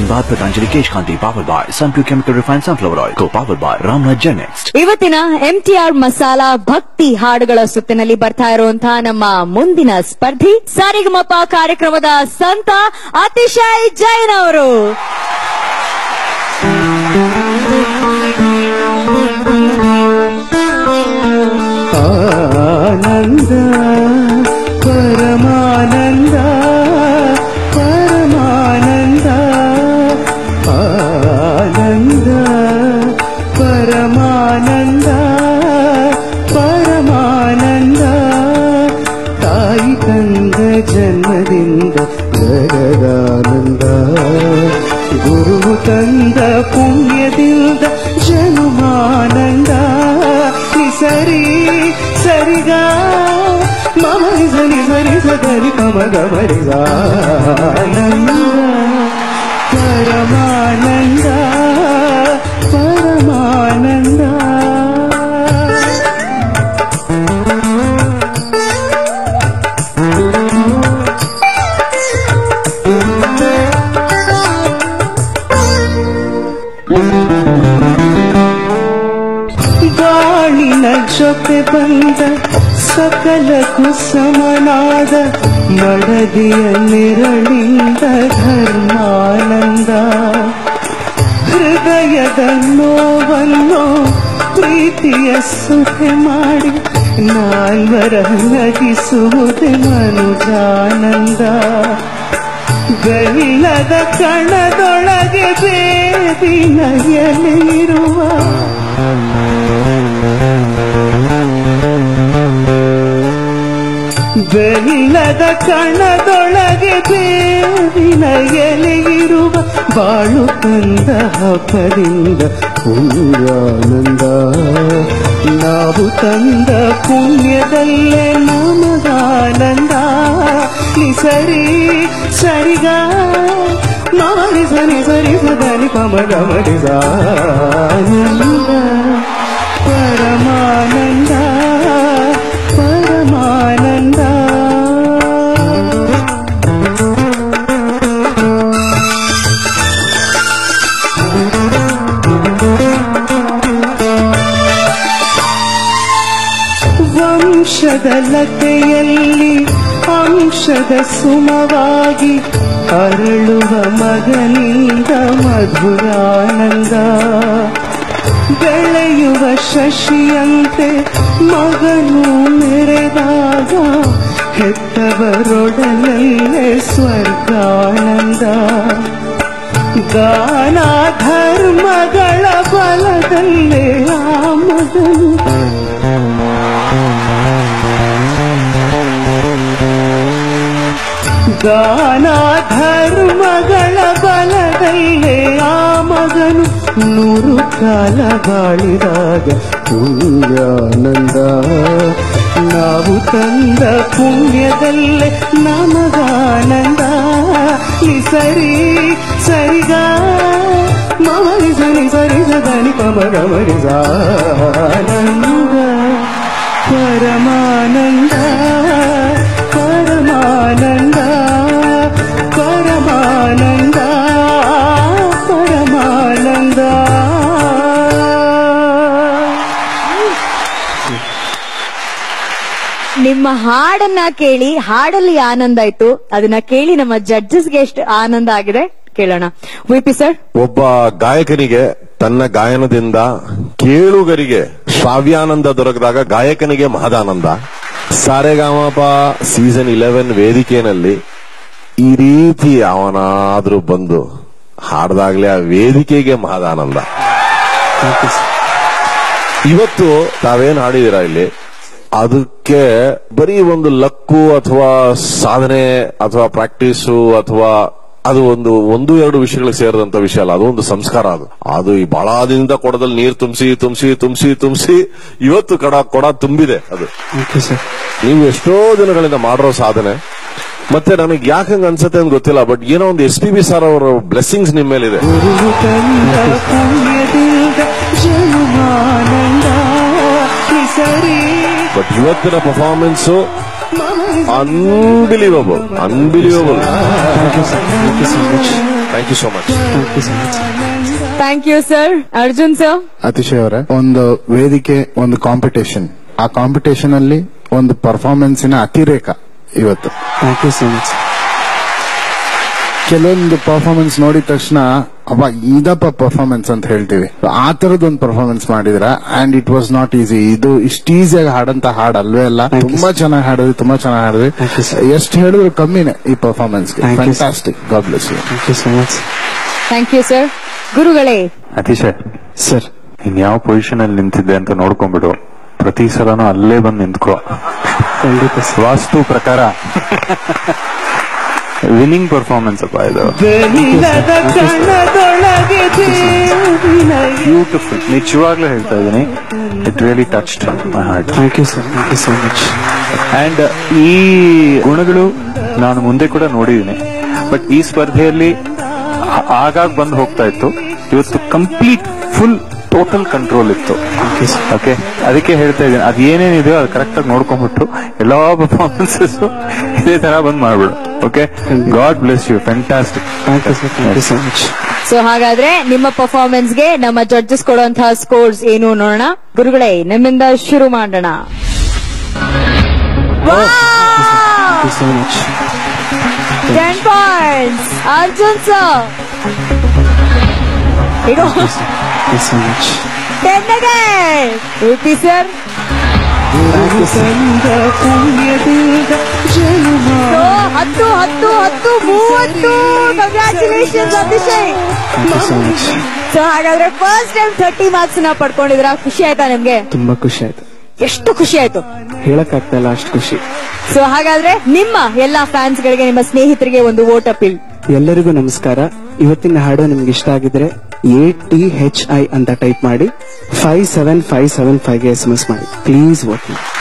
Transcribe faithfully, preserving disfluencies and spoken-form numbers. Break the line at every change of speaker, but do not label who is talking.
Aashirwad Patanjali Kesh Kanti, powered by Sunpure Chemical Refined Sunflower Oil, co-powered by Ramnath Genext.
ಇವತ್ತಿನ MTR masala ಭಕ್ತಿ ಹಾಡುಗಳ ಸುತ್ತಿನಲ್ಲಿ ಬರ್ತಾ ಇರುವಂತಹ ನಮ್ಮ ಮುಂದಿನ ಸ್ಪರ್ಧಿ ಸಾರಿಗಮಪ ಕಾರ್ಯಕ್ರಮದ ಸಂತ ಅತಿಶಯ್ ಜೈನ್ ಅವರು.
ಆನಂದ ಪರಮಾನಂದ ಪರಮಾನಂದ ಆನಂದ ಪರಮಾನಂದ ಪರಮಾನಂದ ತಾಯಿ ತಂದ ಜನ್ಮದಿಂದ ಜಗದಾನಂದ ಗುರು ತಂದ ಪುಣ್ಯದಿಂದ ಜನುಮಾನಂದ ಸರಿ ಸರಿಗ ಮಮರಿ ಸರಿ ಸರಿ ಸರಿ ಕಮಗ ಮರಿಗ ಆನಂದ ಪರಮಾನಂದ ಪರಮಾನಂದ. ಬಾಳಿನ ಜೊತೆ ಬಂದ ಸಕಲ ಕುಸಮನಾದ ಮಡದಿಯ ನೆರಳಿಂದ ಧರ್ಮಾನಂದ ಹೃದಯದ ನೋವನ್ನು ಪ್ರೀತಿಯ ಸುಖೆ ಮಾಡಿ ನಾಲ್ವರ ನಗಿಸುವುದೇ ಮನುಜಾನಂದ ಬೆಲ್ಲದ ಕಣದೊಳಗೆ ಬೇವಿನ ಎಲೆಯಿರುವ ಬೆಲ್ಲದ ಕಣದೊಳಗೆ ಬೇವಿನ ಎಲೆಯಿರುವ ಬಾಳು ತಂದ ಹಬ್ಬದಿಂದ ಪುಣ್ಯಾನಂದ ನಾವು ತಂದ ಪುಣ್ಯದಲ್ಲೇ ನಮಗಾನಂದ ಸರಿ ಸರಿಗ ಮರಿ ಸರಿ ಸರಿ ಸದನಿ ಕಮಗ ಮರಿಗ ಆನಂದ ಪರಮಾನಂದ ಪರಮಾನಂದ. ವಂಶದ ಲತೆಯಲ್ಲಿ ಅಂಶದ ಸುಮವಾಗಿ ಅರಳುವ ಮಗನಿಂದ ಮಧುರಾನಂದ ಬೆಳೆಯುವ ಶಶಿಯಂತೆ ಮಗನು ಮೆರೆದಾಗ ಹೆತ್ತವರೊಡಲಲ್ಲೇ ಸ್ವರ್ಗಾನಂದ ದಾನ ಧರ್ಮಗಳ ಬಲದಲ್ಲೇ ಆ ಮಗನು ದಾನ ಧರ್ಮಗಳ ಬಲದಲ್ಲೇ ಆ ಮಗನು ನೂರು ಕಾಲ ಬಾಳಿದಾಗ ಪುಣ್ಯಾನಂದ ನಾವು ತಂದ ಪುಣ್ಯದಲ್ಲೇ ನಮಗಾನಂದ ಸರಿ ಸರಿಗ ಮಮರಿ ಸರಿ ಸರಿ ಸದನಿ ಕಮಗ ಮರಿಗ ಆನಂದ ಪರಮಾನಂದ ಪರಮಾನಂದ ಪರಮಾನಂದ ಪರಮಾನಂದ.
ನಿಮ್ಮ ಹಾಡನ್ನ ಕೇಳಿ ಹಾಡಲ್ಲಿ ಆನಂದ ಆಯ್ತು, ಅದನ್ನ ಕೇಳಿ ನಮ್ಮ ಜಡ್ಜಸ್ಗೆ ಎಷ್ಟು ಆನಂದ ಆಗಿದೆ ಕೇಳೋಣ. ವಿಪಿ ಸರ್,
ಒಬ್ಬ ಗಾಯಕನಿಗೆ ತನ್ನ ಗಾಯನದಿಂದ ಕೇಳುಗರಿಗೆ ಶ್ರಾವ್ಯಾನಂದ ದೊರಕಿದಾಗ ಗಾಯಕನಿಗೆ ಮಹದಾನಂದ. ಸಾರೆಗಾಮಪ ಸೀಸನ್ ಇಲೆವೆನ್ ವೇದಿಕೆಯಲ್ಲಿ ಈ ರೀತಿ ಅವನಾದ್ರೂ ಬಂದು ಹಾಡ್ದಾಗ್ಲೇ ಆ ವೇದಿಕೆಗೆ ಮಹದಾನಂದ. ಇವತ್ತು ತಾವೇನ್ ಹಾಡಿದೀರಾ ಇಲ್ಲಿ, ಅದಕ್ಕೆ ಬರೀ ಒಂದು ಲಕ್ಕು ಅಥವಾ ಸಾಧನೆ ಅಥವಾ ಪ್ರಾಕ್ಟೀಸು ಅಥವಾ ಅದು ಒಂದು ಒಂದು ಎರಡು ವಿಷಯಗಳಿಗೆ ಸೇರಿದಂತ ವಿಷಯ ಅಲ್ಲ, ಅದು ಒಂದು ಸಂಸ್ಕಾರ. ಅದು ಅದು ಈ ಬಹಳ ದಿನದಿಂದ ಕೊಡದಲ್ಲಿ ನೀರು ತುಂಬಿಸಿ ತುಂಬಿಸಿ ತುಂಬಿಸಿ ತುಂಬಿಸಿ ಇವತ್ತು ಕಡ ಕೊಡ ತುಂಬಿದೆ. ಅದು ನೀವು ಎಷ್ಟೋ ದಿನಗಳಿಂದ ಮಾಡಿರೋ ಸಾಧನೆ. ಮತ್ತೆ ನನಗೆ ಯಾಕಂಗ ಅನ್ಸತ್ತೆ ಅಂತ ಗೊತ್ತಿಲ್ಲ, ಬಟ್ ಏನೋ ಒಂದು ಎಸ್ ಪಿ ಬಿ ಸರ್ ಅವರ ಬ್ಲೆಸ್ಸಿಂಗ್ಸ್ ನಿಮ್ಮ ಮೇಲಿದೆ. ಬಟ್ ಇವತ್ತಿನ performance unbelievable unbelievable. Thank you so much.
Thank you so much.
Thank you sir. Arjun sir.
Atishay ಅವರೇ, ಒಂದು ವೇದಿಕೆ, ಒಂದು ಕಾಂಪಿಟೇಷನ್, ಆ ಕಾಂಪಿಟೇಷನ್ ಅಲ್ಲಿ ಒಂದು ಪರ್ಫಾರ್ಮೆನ್ಸಿನ ಅತಿರೇಕ ಇವತ್ತು.
Thank you so much.
ಕೆಲವೊಂದು ಪರ್ಫಾರ್ಮೆನ್ಸ್ ನೋಡಿದ ತಕ್ಷಣ ಅಬ್ಬಾ ಇದಪ್ಪ ಪರ್ಫಾರ್ಮೆನ್ಸ್ ಅಂತ ಹೇಳ್ತೀವಿ. ಆ ತರದೊಂದು ಪರ್ಫಾರ್ಮೆನ್ಸ್ ಮಾಡಿದ್ರ and it was not easy. ಇದು ಇಷ್ಟು ಈಸಿಯಾಗಿ ಹಾಡಂತ ಹಾಡು ಅಲ್ವೇ ಅಲ್ಲ. ತುಂಬಾ ಚೆನ್ನಾಗಿ ಹಾಡಿದ್ವಿ, ತುಂಬಾ ಚೆನ್ನಾಗಿ ಹಾಡಿದ್ವಿ. ಎಷ್ಟು ಹೇಳಿದ್ರು ಕಮ್ಮಿನೇ ಈ performance. Fantastic. God bless you.
Thank you so much.
Thank you sir. ಗುರುಗಳೇ.
ಅತಿಶಯ್
ಸರ್,
ನೀನ್ ಯಾವ ಪೊಸಿಷನ್ ಅಲ್ಲಿ ನಿಂತಿದ್ದೆ ಅಂತ ನೋಡ್ಕೊಂಡ್ಬಿಡು. ಪ್ರತಿ ಸಲನೂ ಅಲ್ಲೇ ಬಂದು ನಿಂತ್ಕೋ.
ಖಂಡಿತ
ವಾಸ್ತು ಪ್ರಕಾರ ವಿನ್ನಿಂಗ್ ಪರ್ಫಾರ್ಮೆನ್ಸ್ ಅಪ್ಪ ಇದು. ಬ್ಯೂಟಿಫುಲ್. ನಿಜವಾಗ್ಲೂ ಹೇಳ್ತಾ ಇದ್ದೀನಿ, it really touched my heart.
Thank you sir. Thank you so much.
And ಈ ಗುಣಗಳು ನಾನು ಮುಂದೆ ಕೂಡ ನೋಡಿದ್ದೀನಿ. ಬಟ್ ಈ ಸ್ಪರ್ಧೆಯಲ್ಲಿ ಆಗಾಗ ಬಂದು ಹೋಗ್ತಾ ಇತ್ತು. ಇವತ್ತು ಕಂಪ್ಲೀಟ್ ಫುಲ್ ಟೋಟಲ್ ಕಂಟ್ರೋಲ್ ಇತ್ತು. ಓಕೆ, ಅದಕ್ಕೆ ಹೇಳ್ತಾ ಇದ್ದೀನಿ, ಅದ್ ಏನೇನಿದೆಯೋ ಅದು ಕರೆಕ್ಟ್ ಆಗಿ ನೋಡ್ಕೊಂಡ್ಬಿಟ್ಟು ಎಲ್ಲಾ ಪರ್ಫಾರ್ಮೆನ್ಸಸ್ ಇದೇ ತರ ಬಂದ್ ಮಾಡ್ಬಿಡು. Okay, God bless you. Fantastic.
Thank you sir. Thank you so much.
So ಹಾಗಾದ್ರೆ ನಿಮ್ಮ ಪರ್ಫಾರ್ಮೆನ್ಸ್ ಗೆ ನಮ್ಮ ಜಡ್ಜಸ್ ಕೊಡುವಂತಹ ಸ್ಕೋರ್ಸ್ ಏನು ನೋಡೋಣ. ಗುರುಗಳೇ, ನಿಮ್ಮಿಂದ ಶುರು ಮಾಡೋಣ.
Thank you so much.
Ten points Arjun sir. ಈಗ
Thank you so much.
Ten again rupee sir. ಹತ್ತು ಹತ್ತು ಹತ್ತು ಮೂವತ್ತು. Congratulations Atishay.
Thank you so much.
So ಹಾಗಾದ್ರೆ ಫಸ್ಟ್ ಟೈಮ್ ಥರ್ಟಿ ಮಾರ್ಕ್ಸ್ ನ ಪಡ್ಕೊಂಡಿದ್ರ. ಖುಷಿ ಆಯ್ತಾ ನಿಮ್ಗೆ?
ತುಂಬಾ ಖುಷಿ ಆಯ್ತು.
ಎಷ್ಟು ಖುಷಿ ಆಯ್ತು
ಹೇಳಕ್ ಆಗ್ತಾ ಇಲ್ಲ, ಅಷ್ಟು ಖುಷಿ.
ಸೊ ಹಾಗಾದ್ರೆ ನಿಮ್ಮ ಎಲ್ಲಾ ಫ್ಯಾನ್ಸ್ ಗಳಿಗೆ, ನಿಮ್ಮ ಸ್ನೇಹಿತರಿಗೆ ಒಂದು ವೋಟ್ ಅಪೀಲ್.
ಎಲ್ಲರಿಗೂ ನಮಸ್ಕಾರ. ಇವತ್ತಿನ ಹಾಡು ನಿಮ್ಗೆ ಇಷ್ಟ ಆಗಿದ್ರೆ ಎ ಟಿ ಹೆಚ್ ಐ ಅಂತ ಟೈಪ್ ಮಾಡಿ five seven five seven five ಗೆ ಎಸ್ ಎಂ ಎಸ್ ಮಾಡಿ. ಪ್ಲೀಸ್ ವೋಟ್ ಮಾಡಿ.